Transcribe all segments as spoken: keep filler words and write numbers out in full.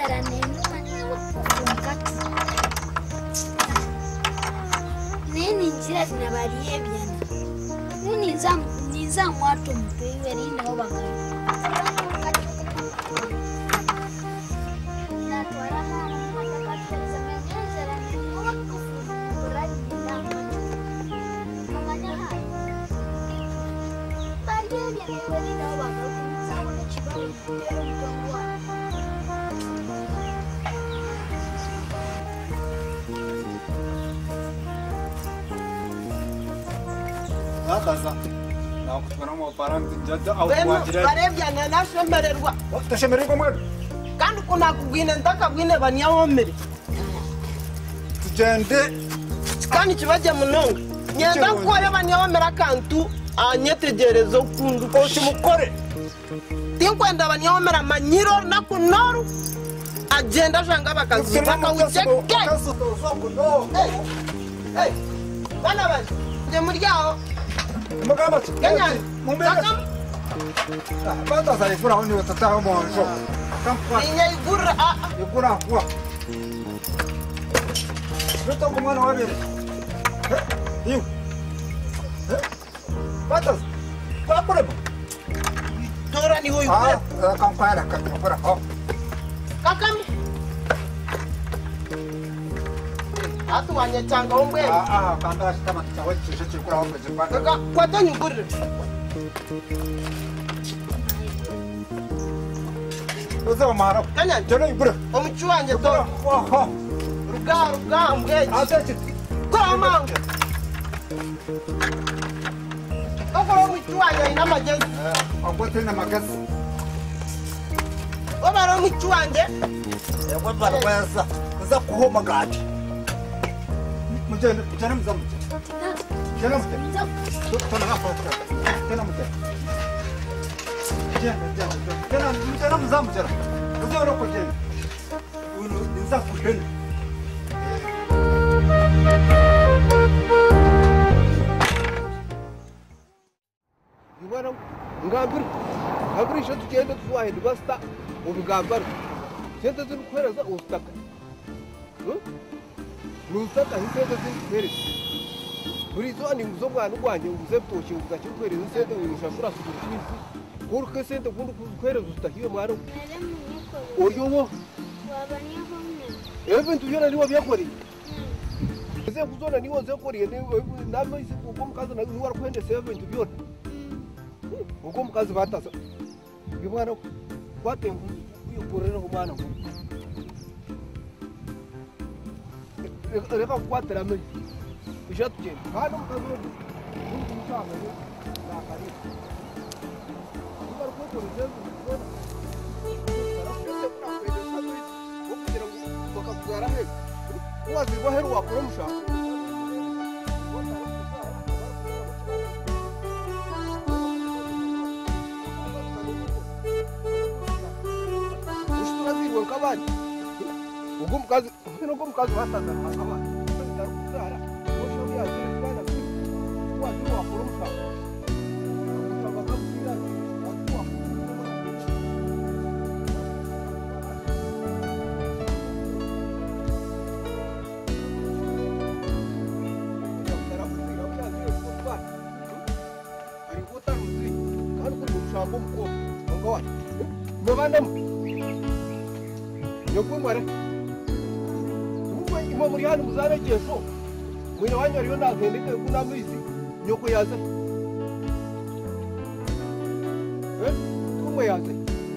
inzara nenuma niwakati nini njira zinabariye byana nini za niza mwato mpewe rinda obakayo na twara mama matakati sema inzara nenuma kuradi ndamba manganya hai bariye byana rinda obakayo sawa na chibali tero mtongwa Ataza nakutwara mu parenti njada au kwajira barebya na nashemererwa tashemererwa mwana kandi kunakugwine ndakagwine banyawomere tugende kandi kibaje munonga nyenda kwore banyawomera kantu anyetegerezo kundu ko kimukore tinkwenda banyawomera manyiro na kunoru agenda janga bakazi bakawucheke hey hey bana bana nje muryaho Magamba Kenya mumbega Bata za ifura oni watata mo njo Kampwa Ninya igura a igura kwa Ruto kumwana wabere Yu Bata Kwa problema Tora ni hoyo kwa Ah kampwa la kampwa ha Kakam Atu wanye changa ombe Ah ah kanda kama chawe chiche kula ombe jipata Kaka kwa to nyugura Uzo mara Kenya jero igura omuchu wanje to Wa Ruga ruga ombe Ate chi Kwa manga Kaka omuchu wanje ina majezi Agote na magasi Omara omuchu wanje Yakwa para kwasa Kuza kuhoma gati Mujana mujana mzamu Jana mujana Tuna hapo tena mujana Jana jana jana mujana mzamu jana Kuza roko jana Uno inza kujana Ibara ngambir ngambir sho tugenda tuwahe basta ubugambara sente z'ukweraza ustaka Nusaka hisete z'ukwere Buri zo ni nguzo mwana ugwanje nguze bitoshi ngugace kwere sente wishashura sukukwisi Kurke sente kundu kwere ustahiwe mwana Oyowo Even tuyona niwa byakori Ese kuzona niwa zekori namwe isi kukomkaza na niwa kwende seven tubyona Ukomkazi batasa Ngibwana kwate nguyorera kumana ngo Reka kwatera me Ijatuje hano mkazondo Ndumusanga ne nakari Ngibara kweko rezevu ngibona Sarafete kuna kwende sadwe Okugira ngo bakakugara he Wazi boheru wakora mushaka Kabani ugumkazi no gumkazi bataza kabani ndarukuzara osho byaje bana kwa tuwa kurumsa usaba kabira kwa ari kutaruzi kandi kudushamba mko ngowa mubana Yokumare Umwe imwe muri hano muzare kesho Mwina wanyo riyo ndazendeke kuna mwizi Nyoko yaze Eh kumwe yaze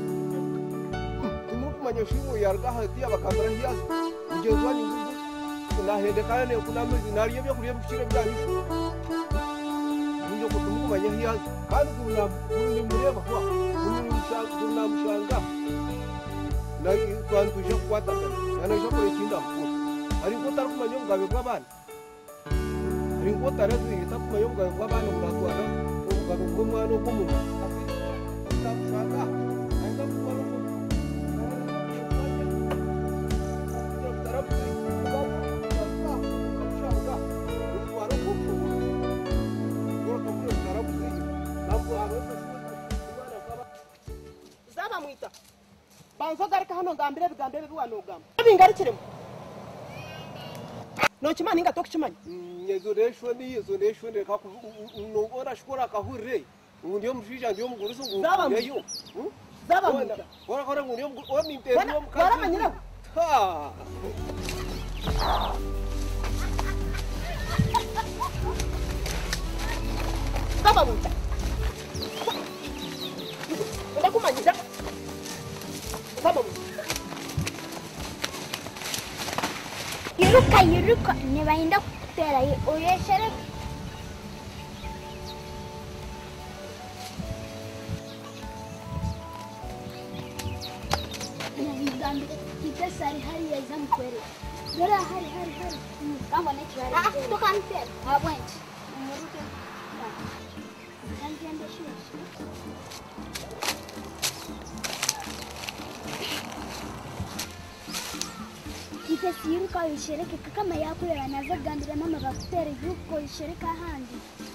Tumu kumanya shimu yarga hati abakambara hiyaze Nigezwa ni ngugu Kuna hendekana ne kuna mwizi nariye byo kuriye bukire byanyisho Nyo ko tumu kumanya hiyaze kandi kuna muri mureba kwa muri mushanga kuna mushanga na kwantu je kwata yana je ko ikinda mko ari ko tar kuma nyonga be kwabana ari ko tar azi ta kuma nyonga be kwabana kuratwara ko ga ko mwana ko mu ta shaka anga ko ko tarap Zaba mwita banzo garika hano ngambire bigambire biwanogamba bingarikiremo no kimani ngato kukimanya yezo resho ni yezo resho ne kaku nobora shikora kahurre ndiyo mshija ndiyo muguruso ngo yeyo zaba mu ora kora ngo ndiyo ora ni ntero yo mukazi ora manyira ha zaba mu ndakumanyira zaba mu Yiruka yiruka nibahinda kutera uyeshere nabigambire itesari hari yeza mkwere dora hari hari hari kamba nekibari ah tukantera abwenti umuruke ngende shishi Itesi yiruka yishereke kama yakurera naza gambira mama bakutera yuko yishereka handi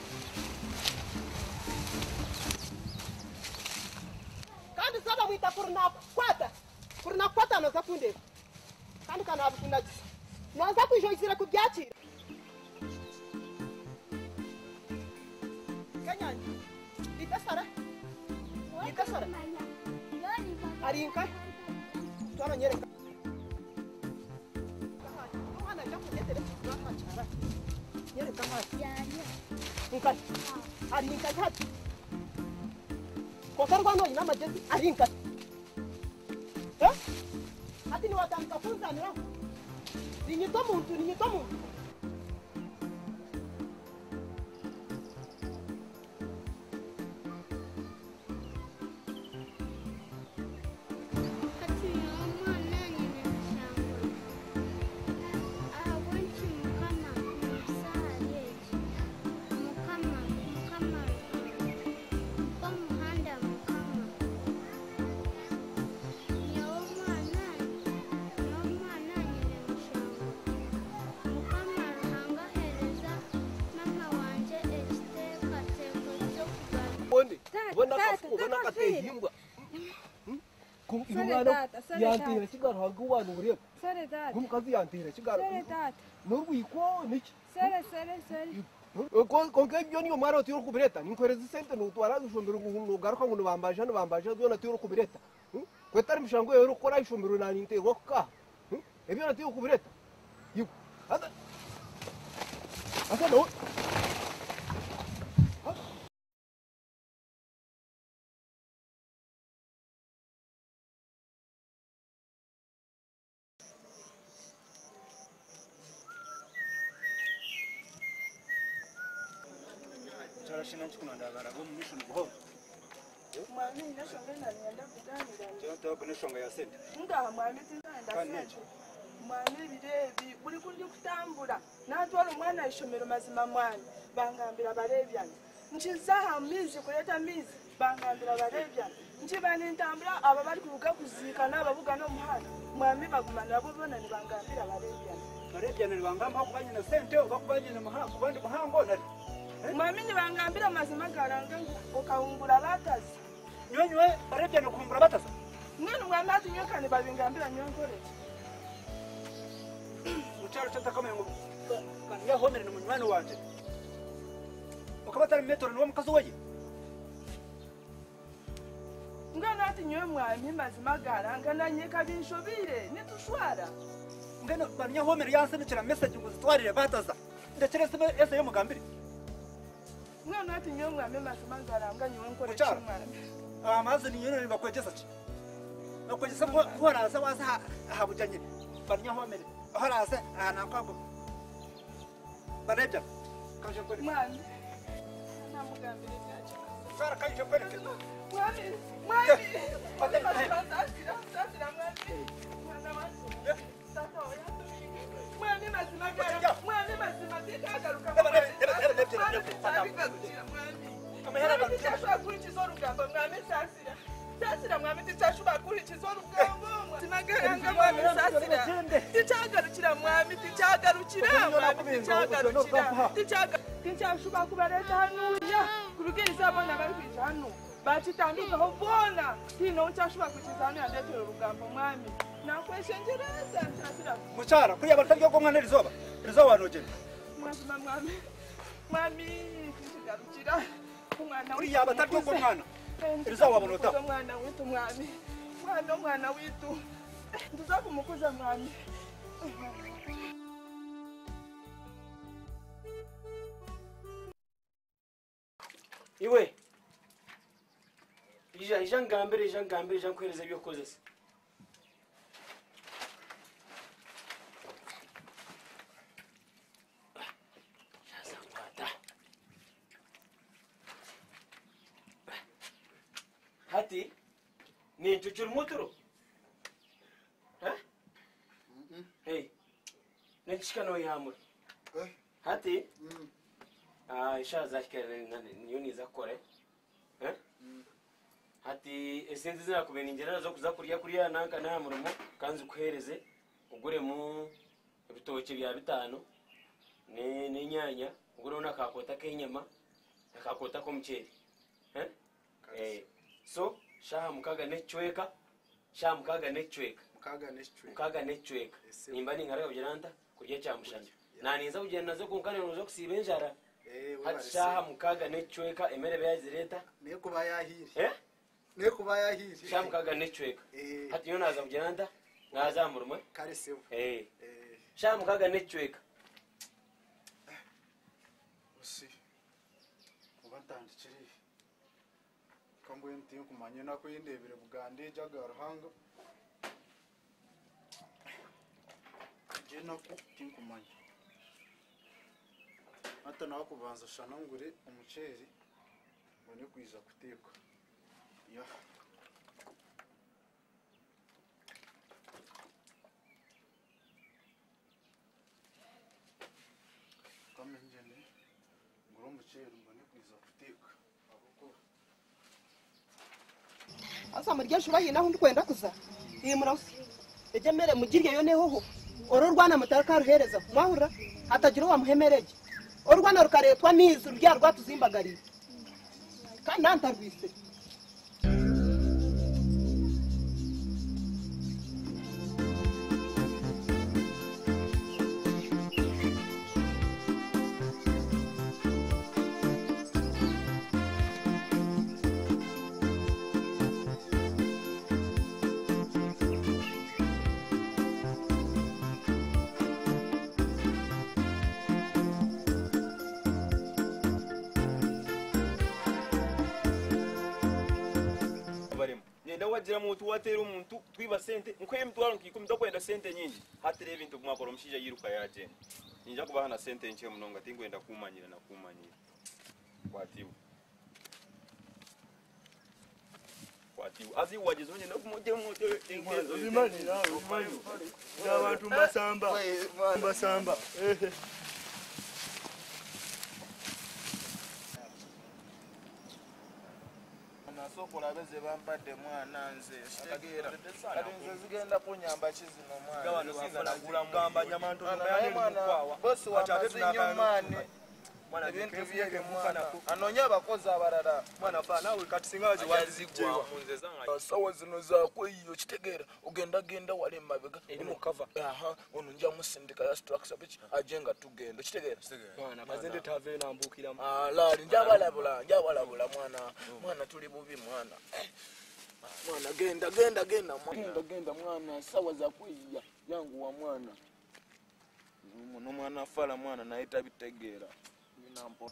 kandi saba mwita kurna kwata kurna kwata no zakunde kandi kana abukunaji no zakujojira kubyakira kanyanya itasara itasara arinka twana nyereka nyereka hati Ingkat, hari ingkat hati. Kau kan kau nama jadi hari ingkat. Eh? Hati ni watan kafunza ni wao. Ninyi tomu tu, ninyi tomu. Bona kafu, bona katehimbwa. Kum imwana yantira kigaro hagwana urebe. Sare data. Kum kazi yantira kigaro. Sare data. Norwiko niki. Sare sare sare. Ko ko ke yoni omara otiro kubireta. Ninkoreza sente no twara gushomero ngo garuka ngo bambaje no bambaje zona tiro kubireta. Kwetari mishango yero kora ishomero na ninte roka. Ebyo na tiro kubireta. Yu. Asa. Asa no. Shina chikunda barabo mission go. Mwami nashongena nienda kutanira. Cyo to nishonga ya sente. Nga mwami tinanda sente. Mwami birebi buli kundi kutambula. Natwala omwana ishomero mazima mwana. Bangambira barebyana. Nchizaha mizi kuleta mizi. Bangambira barebyana. Nchibani ntambula aba bali kuruka kuzika n'ababuga no muhanda. Mwami bagumana abo bona ni bangambira barebyana. Barebyana ni bangamba kubanye na sente ukakubanye na muhanga kubandi muhango nari. Mwami ni bangambira mazima garanga ukawungura batazi. Nyonywe barebye no kumbura bataza. Mwana mwami atinyekane babingambira nyonkoreke. Ucharo chata kama ngo kanya homere no munywani wanje. Ukabatari metro no mukazo waje. Ngana atinywe mwami mazima garanga nanyeka binshobire nitushwara. Ngano banya homere yansanukira message ngo zitwarire bataza. Ndekere se ese yo mugambire. Mwana ati nyongo amema simangara nganye wonkore chimwana. Amazi ni nyone bakwegeza ki. Bakwegeza ko horaza waza habujanye. Banya homere. Horaza ana kwabo. Bareja. Kaje kweli. Mwana. Namugambire cyacho. Sara kaje kweli. Mwami, mwami. Pate pate asira, asira mwami. Mwana wangu. Tata oya. Mwami mazima gara. Mwami mazima tikagaruka. Mwami tichashua kurichizo rugambo mwami sasira. Sasira mwami tichashua kurichizo rugambo. Timagaranga mwami sasira. Tichagarukira mwami tichagarukira mwami tichagarukira. Tichaga tichashua kubareta hano ya. Kurugiriza abana bari kwija hano. bakitandikaho bona tino nkyashobora kukizana yandetera olugambo mwami nakweshenjereza ntasira muchara kuriya bataryo ko mwana rizoba rizoba wanogene mwazima mwami mwami kisigarukira umwana kuriya bataryo ko mwana rizoba bonota umwana witu mwami mwana umwana witu nduzakumukuza mwami iwe ija ija ngambere ija ngambere ija nkwereza ibyo koze se hati ni chuchur muturu ha hey ne chikano yamur hati ah isha zakere nyoni zakore eh hati esenzi zira kubena ingera zo kuza kuriya kuriya nanka na murimo kanzi kuhereze ugure mu ibitoke bya bitano ne ne nyanya ugure una kakota kenyama akakota ko mcheri eh eh so shaha mukaga nechweka shaha mukaga nechweka mukaga nechweka mukaga nechweka nimba ni ngara ujiranta kurya cyamushanya naniza ugenda nazo kunkane uzo kusibenjara eh hati shaha mukaga nechweka emere bayazireta ne kuba yahiri eh ne kuba yahiri shaha mukaga nechweka hati yo naza ujiranta naza murumwe kare sebu eh shaha mukaga nechweka usi ubantandikiri kambo enti kumanye nako yindebere bugande jaga ruhanga je nako kinkumanye hata nawe kubanza shana ngure umuceri mbone kwiza kuteka ya kamenjene ngure umuceri mbone kwiza kuteka abukora asa murya shubaye naho ndikwenda kuza iyi murasi ejemere mugirye yo neho oro rwana mutaraka ruhereza mwahura atagira wa muhemereje oro rwana rukaretwa nizu rya rwatuzimbagariye kandi nantarwise wagira muntu watera umuntu twiba sente mukwe mtwaro nkikumi dokwenda sente nyingi hatire ibintu mwakora mushija yiruka yaje ninja kubaha na sente nche munonga tingwenda kumanyira na kumanyira kwatibu kwatibu azi waje zonye no kumoje moto ingezo zimani na zimani ya watu mbasamba mbasamba ehe soko labeze bambadde mwana nze sitegeera kati nze zigenda kunyamba kizino mwana gawano sinza kula gamba nyamanto bayane mukwawa bosi wa chatetu nyumani mwana bintu byeke mwana anonya abakozi abalala mwana fa nawe kati singaje wazigwa munze zanga sawa zino za kweyo kitegeera ogenda genda wale mabega eri mu cover aha ono nja musindika ya structure bitch ajenga tugenda kitegeera mwana bazende tave nambukira ah la njabalabula njabalabula mwana mwana tuli bubi mwana mwana genda genda genda mwana genda mwana sawa za kweya yangu wa mwana no mwana fala mwana naita bitegeera nampo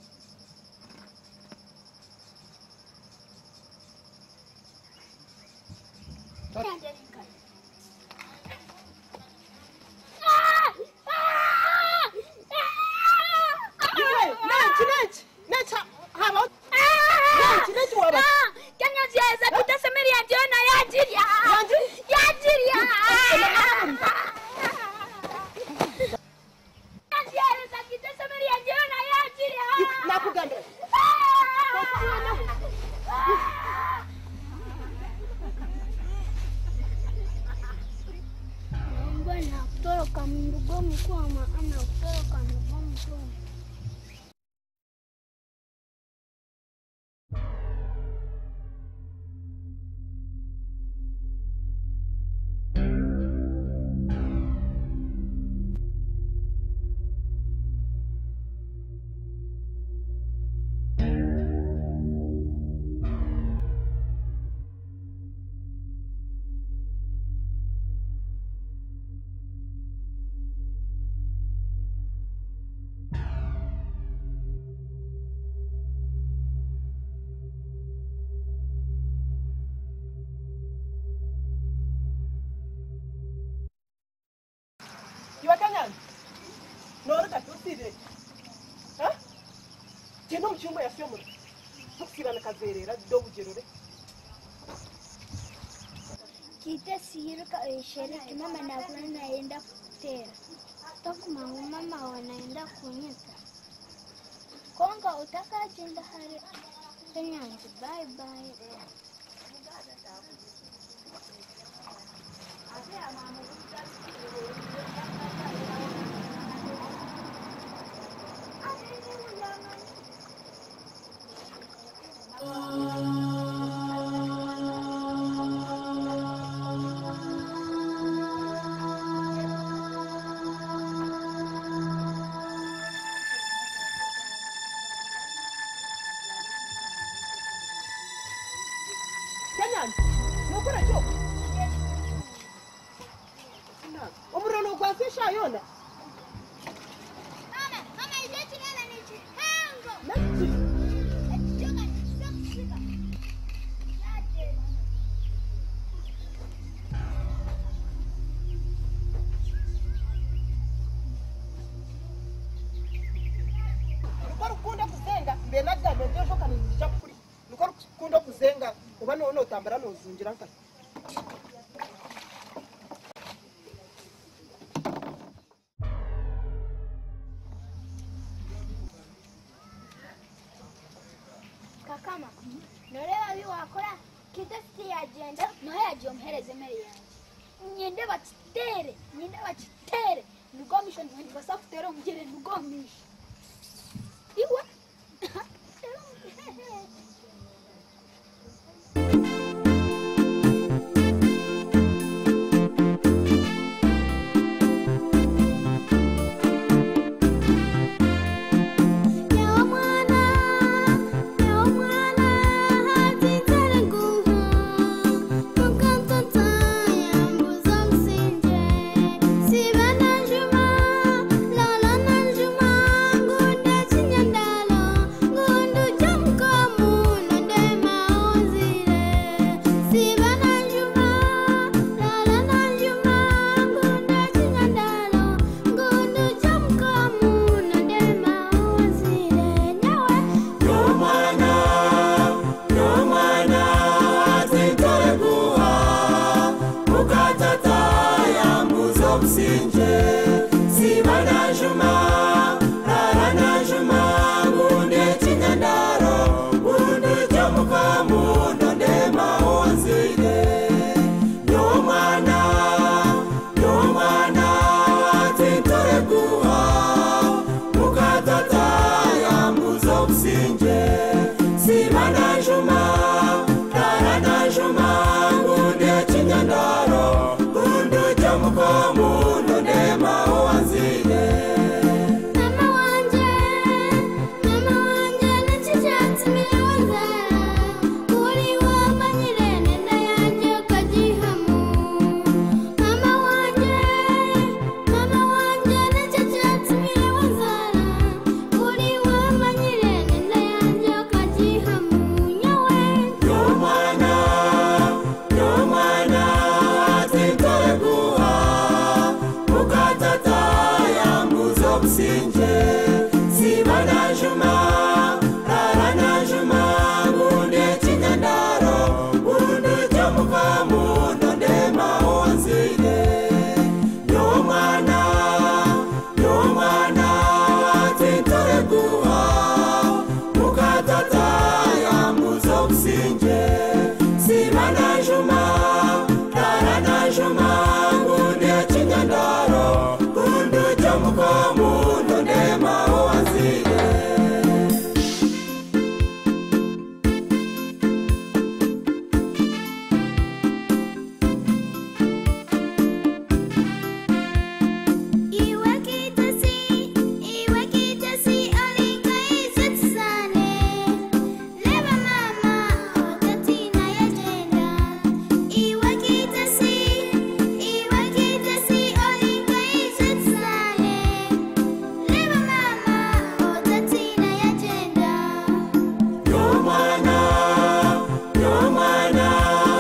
Kutoroka mndugu mkwama ana kutoroka mndugu mkwama. Uganda tusire. Ha? Tendo mchumba ya sio muri. Tukira na kazerera do bujerure. Kita siruka sheriki mama na kuna naenda kutera. Toku mama wanaenda kunyuka. Konga utaka jenda hari. Tenyanzi bye bye. Yona. Mama, mama ileti nana ni chihango. Nani? Joka sikushika. Yaje. Lukoro kunda kuzenga mbena gado ndio shoka ni chakuri. Lukoro kunda kuzenga ubano ono tambara no zunjira nka. Kama norewa bi wakora kidafite agenda no yaje omhereze mere yanjye nyende bakitere nyende bakitere nugomisha ndi basafutera umugere nugomisha iwe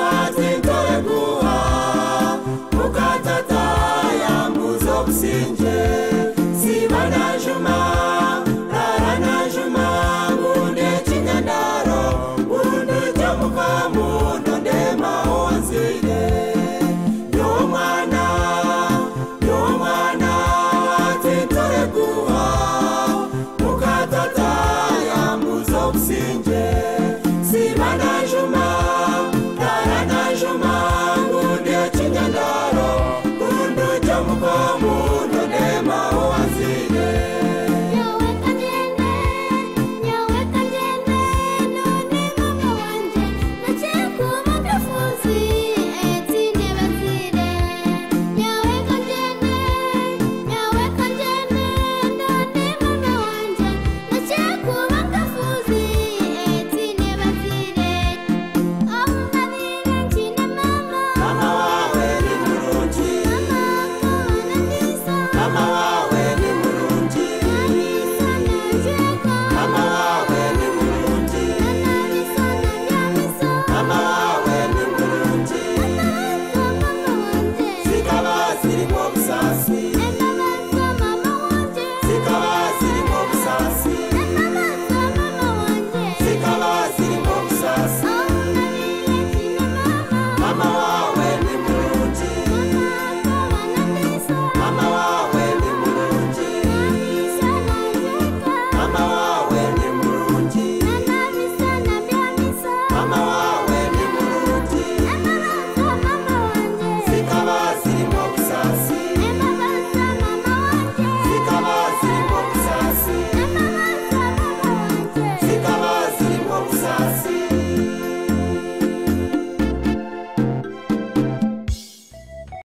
Sinje